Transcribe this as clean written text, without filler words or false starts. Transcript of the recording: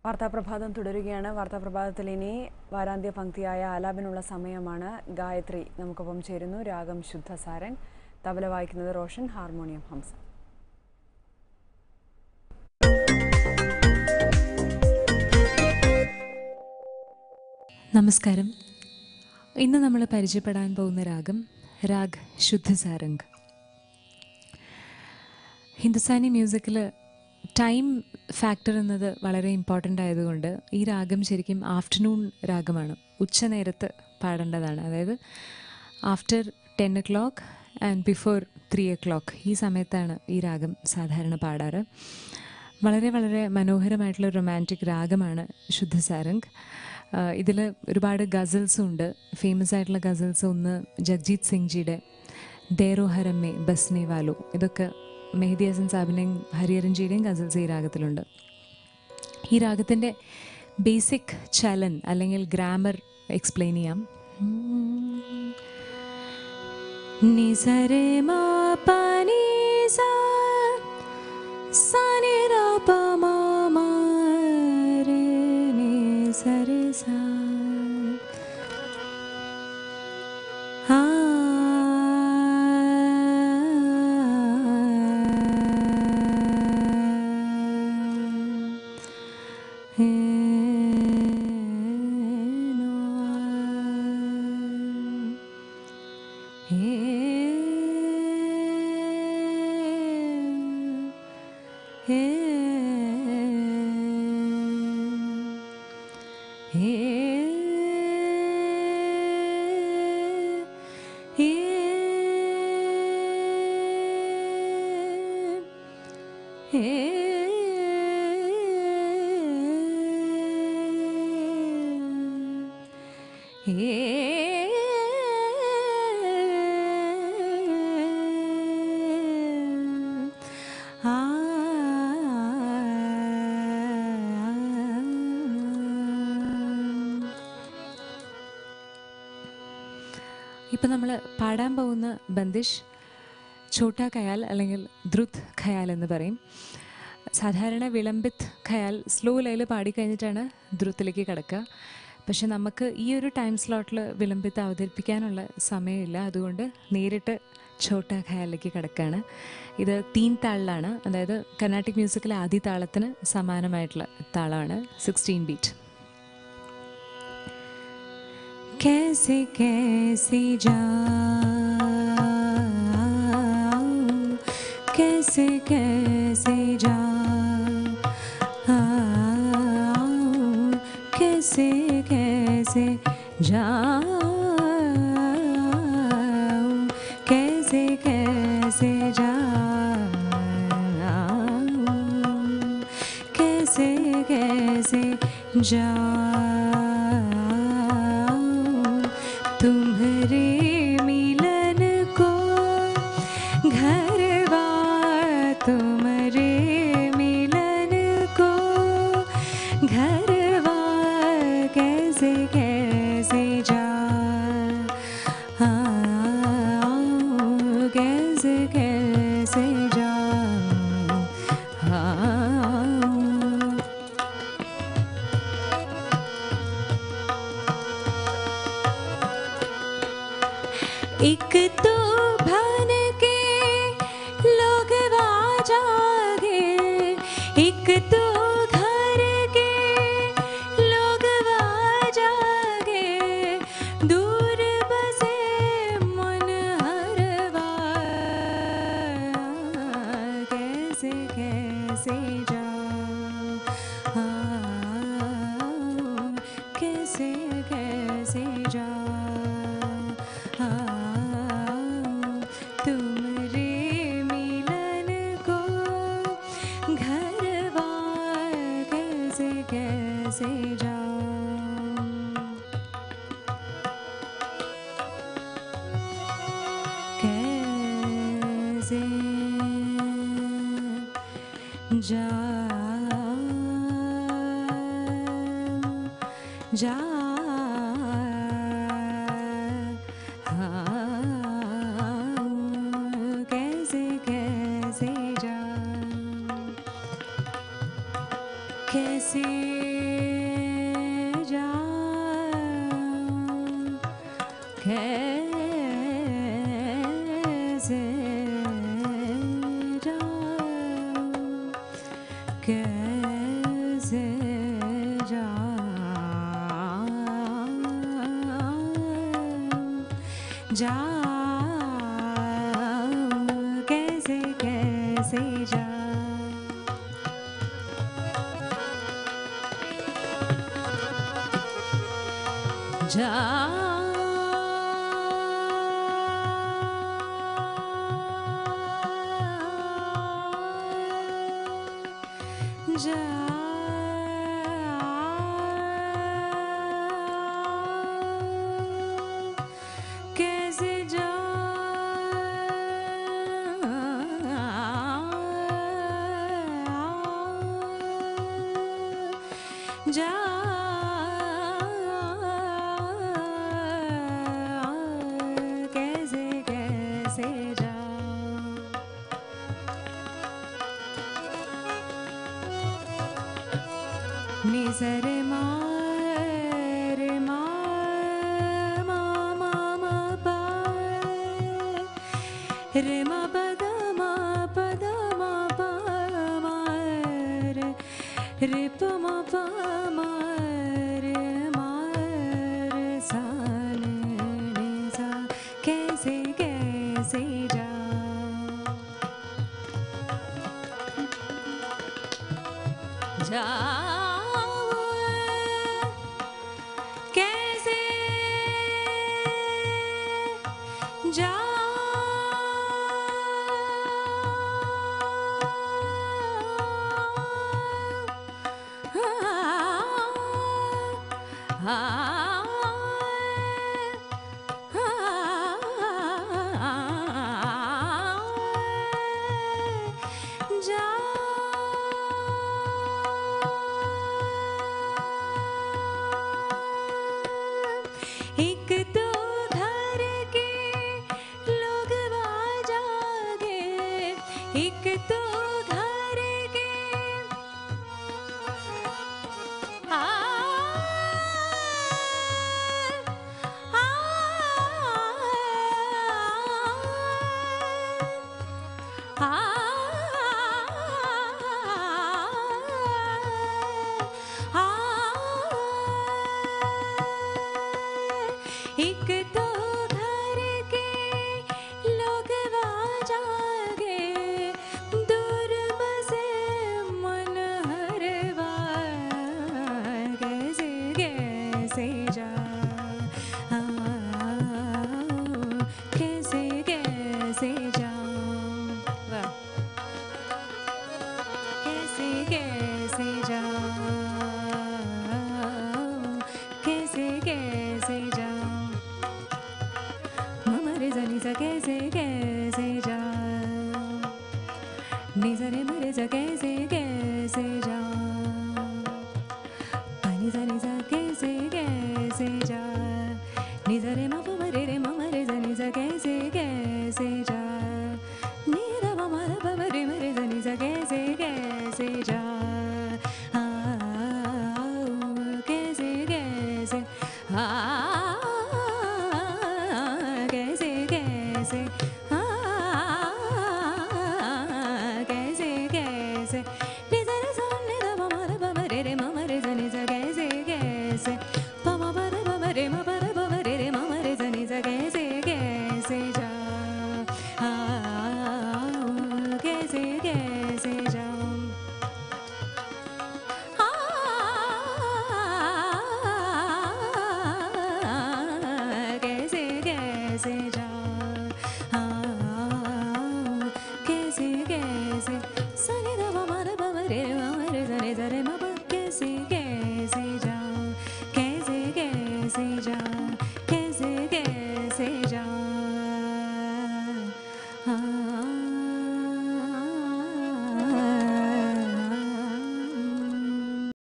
വാർത്താപ്രഭാതം തുടരുകയാണ്. വാർത്താപ്രഭാതത്തിൽ ഇനി വാരാന്ത്യ പങ്ക്തിയായ ആലാപിനുള്ള സമയമാണ്. ഗായത്രി നമുക്കൊപ്പം ചേരുന്നു. രാഗം ശുദ്ധ സാരംഗ്, തബല വായിക്കുന്നത് റോഷൻ, ഹാർമോണിയം ഹംസ. നമസ്കാരം. ഇന്ന് നമ്മൾ പരിചയപ്പെടാൻ പോകുന്ന രാഗം രാഗ് ശുദ്ധ സാരംഗ്. ഹിന്ദുസ്ഥാനി മ്യൂസിക്കിൽ ടൈം ഫാക്ടർ എന്നത് വളരെ ഇമ്പോർട്ടൻ്റ് ആയതുകൊണ്ട് ഈ രാഗം ശരിക്കും ആഫ്റ്റർനൂൺ രാഗമാണ്. ഉച്ചനേരത്ത് പാടേണ്ടതാണ്. അതായത് after 10 o'clock and before 3 o'clock ഈ സമയത്താണ് ഈ രാഗം സാധാരണ പാടാറ്. വളരെ വളരെ മനോഹരമായിട്ടുള്ള റൊമാൻറ്റിക് രാഗമാണ് ശുദ്ധ സാരംഗ്. ഇതിൽ ഒരുപാട് ഗസൽസും ഉണ്ട്. ഫേമസ് ആയിട്ടുള്ള ഗസൽസ് ഒന്ന് ജഗ്ജീത് സിംഗ് ജിയുടെ ദേരോ ഹരമ്മേ ബസ്നെ വാലോ, ഇതൊക്കെ മെഹദി ഹസൻ സാബിൻ്റെയും ഹരിഹരൻജിയുടെയും ഗസൽസ് ഈ രാഗത്തിലുണ്ട്. ഈ രാഗത്തിൻ്റെ ബേസിക് ചലൻ അല്ലെങ്കിൽ ഗ്രാമർ എക്സ്പ്ലെയിൻ ചെയ്യാം. നിസരെ മാ പാനി സാ സാനി രാ പാ മാ മാ രെ നിസരെ സാ ഇപ്പം നമ്മൾ പാടാൻ പോകുന്ന ബന്ദിഷ് ഛോട്ടാ ഖയാൽ അല്ലെങ്കിൽ ദ്രുത് ഖയാൽ എന്ന് പറയും. സാധാരണ വിളംബിത് ഖയാൽ സ്ലോ ലയിൽ പാടിക്കഴിഞ്ഞിട്ടാണ് ദ്രുത്തിലേക്ക് കിടക്കുക. പക്ഷെ നമുക്ക് ഈ ഒരു ടൈം സ്ലോട്ടിൽ വിളംബിത്ത് അവതരിപ്പിക്കാനുള്ള സമയമില്ല. അതുകൊണ്ട് നേരിട്ട് ഛോട്ടാ ഖയാലിലേക്ക് കിടക്കുകയാണ്. ഇത് 3 താളിലാണ്. അതായത് കർണാട്ടിക് മ്യൂസിക്കിലെ ആദ്യ താളത്തിന് സമാനമായിട്ടുള്ള താളമാണ് 16 ബീറ്റ്. कैसे कैसे जाऊं, कैसे कैसे जाऊं, कैसे कैसे जाऊं, कैसे कैसे जाऊं, कैसे कैसे तुम्हारे मिलन को घरवा, तुम्हारे मिलन को घरवा, कैसे कैसे जाऊं, कैसे कैसे जाऊं. एक तो भन के लोग जागे, एक तो घर के लोग जागे, दूर बसे मन हरवा, कैसे कैसे जाऊं, कैसे कैसे जाऊं. तुम्हारे मिलन को घरवा, कैसे कैसे जाऊं. कैसे जाऊं, कैसे कैसे जाऊं. कैसे जाऊं, कैसे जाऊं, कैसे जाऊं, कैसे कैसे